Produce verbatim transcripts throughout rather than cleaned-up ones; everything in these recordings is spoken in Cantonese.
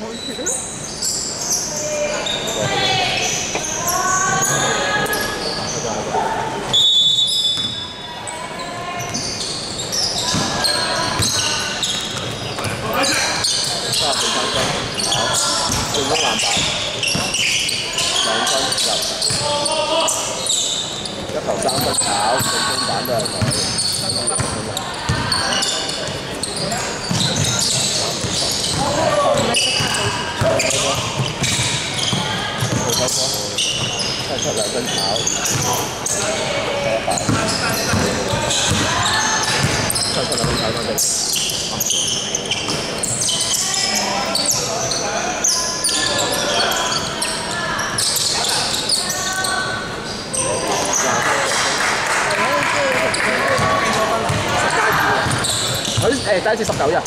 進攻籃板，兩分入，一球三分炒，進攻板都係佢。七七兩分炒，第一百，七七兩分炒翻正。 佢誒第一次十九日。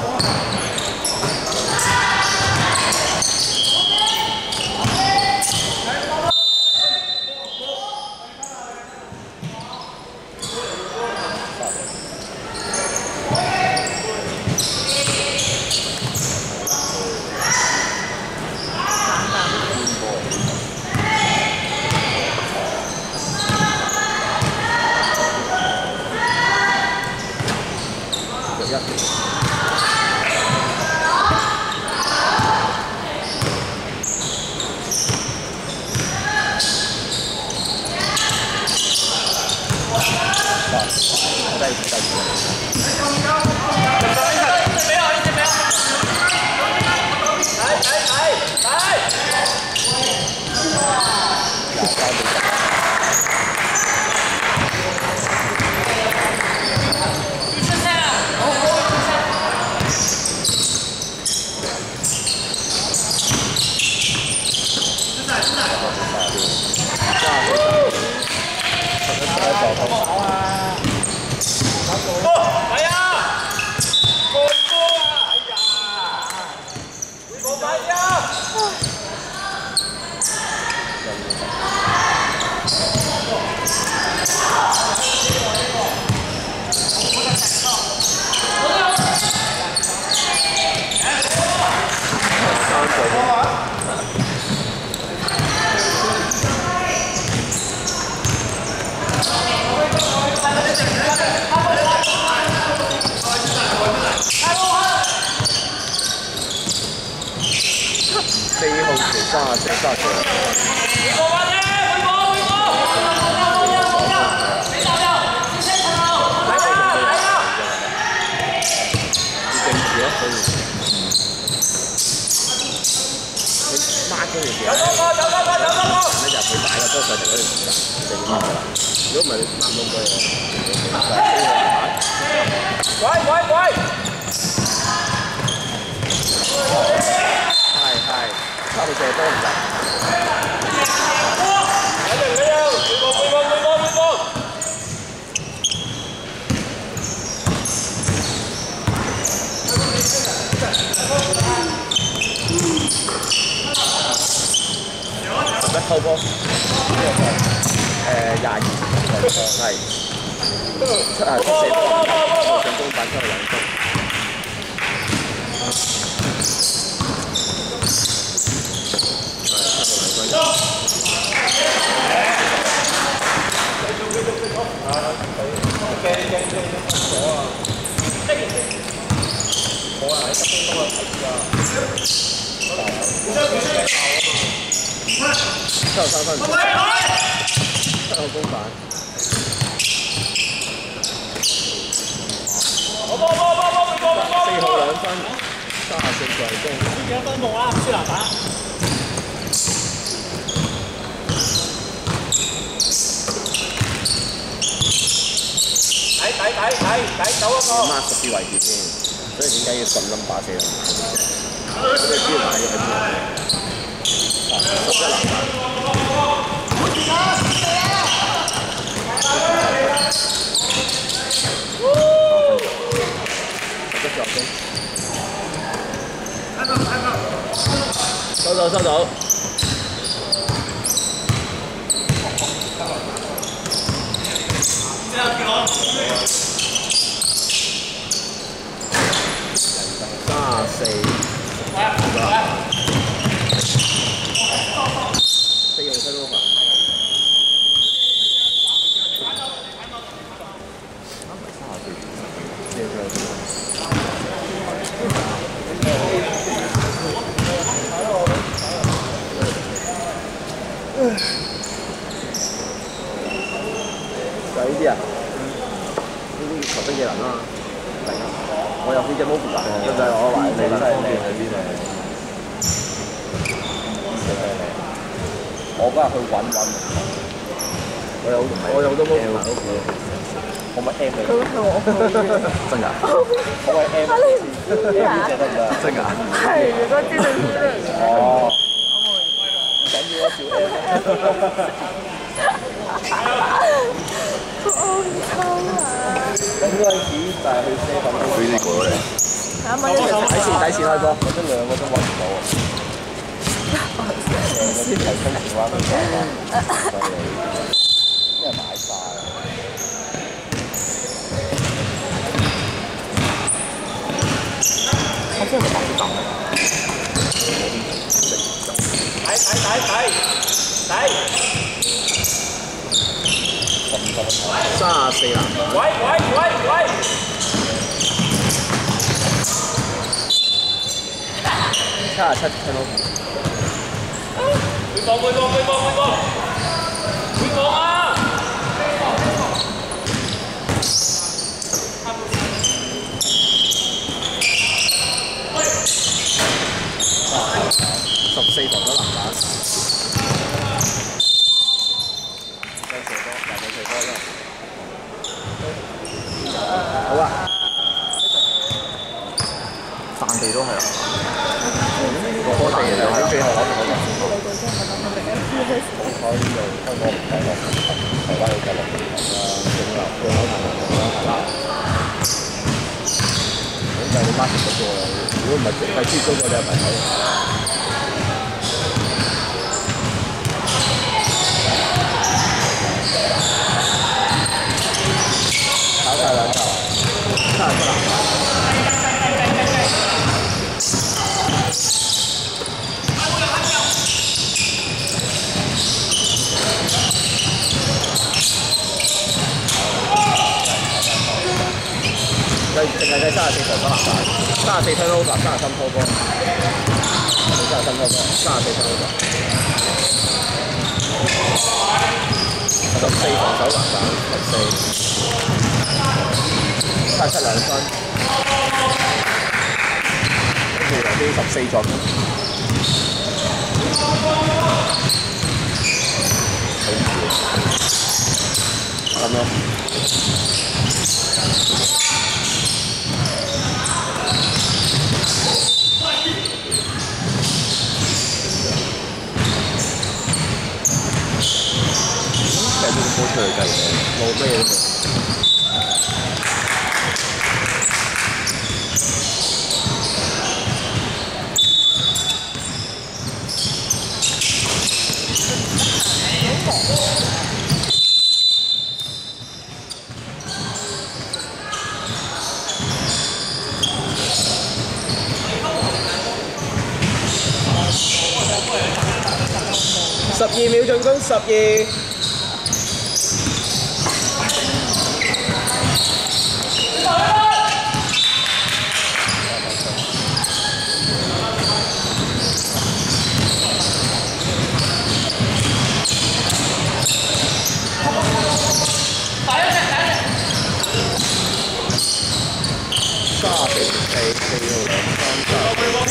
四號前三十四、三十四。回波翻啫，回波回波。你打掉，車頭。嚟啊嚟啊！要定住咯，所以你 mark 嗰條線。走多個，走多個，走多個。咁咧就佢擺個波上嚟嗰條時間，就要 mark 㗎啦。如果唔係你 mark 唔到個，喂喂喂！ 差到射波唔入。睇定睇啊！回波回波回波回波。十一扣波，誒廿二，係出啊出射波，上攻板出去兩分。 七號三分，七號攻板，四號兩分，三十四助攻。輸幾多分冇啊？輸籃板。睇睇睇睇睇走一個。mark 實啲位置先，所以點解要順 number 四啊？咁你只要買咗喺邊？ 十一籃板，十一助攻，收到收到。三十四。 隻冇負責，就係我話你真係靚喺邊度？我嗰日去揾揾，我有我有好多冇負責，我咪 M 你。佢係我真㗎？我係 M 你 M 隻得唔得？真㗎？係，如果知道知道。哦。唔緊要啊，小 M。好臭啊！咁嗰陣時就係去西粉都俾呢個嚟。睇下乜嘢？睇線睇線開波，我得兩個都揾唔到啊！成個先係新電話都買翻，犀利！因為買晒啦。我真係買啲咁嘅。睇睇睇睇睇！三十四籃板。喂喂喂喂！七十七聽到。回防回防回防回防！回防啊！十四防咗籃板。好啊，散地都係啊，波地就喺最後攞住嗰個。好彩呢度香港唔計落，台灣要計落地球啦，整流最後同同啦，係啦。咁就你媽食得多啦，如果唔係淨係輸高咗，你係咪睇？炒晒兩球，三十七籃板。計淨係計三十四防咗籃板，三十四 turnover， 三十三拖波，三十三拖波，三十四 turnover， 十四防守籃板，十四。三十七兩分，跟住有啲十四進，咁咯。其實呢個波出嚟計嘅，冇咩嘢。十二秒進攻，十二。三四四四六兩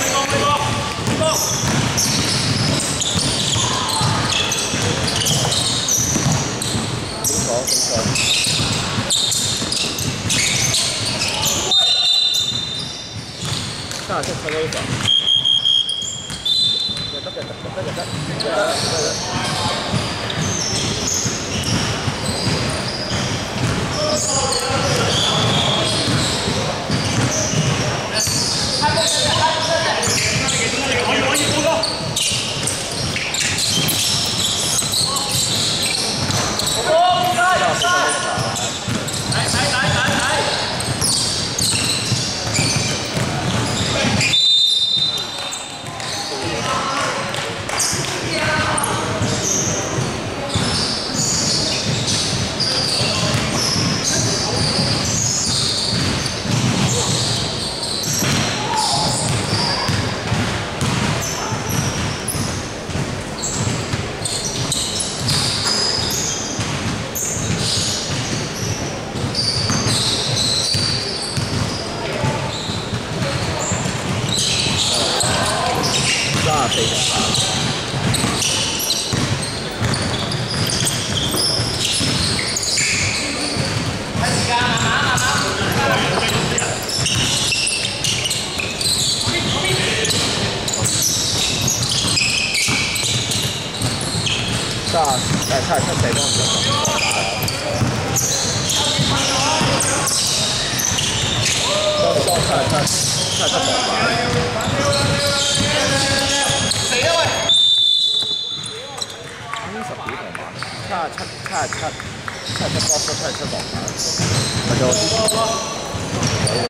三十七分鐘，入得入得入得入得入得入得。 卅四場。 睇時間，慢慢慢慢。 卅誒七十七四幫唔到。多多七十七七十七防反。死啦喂！五十幾防反，七十七七十七七十七波波七十七防反，咪就。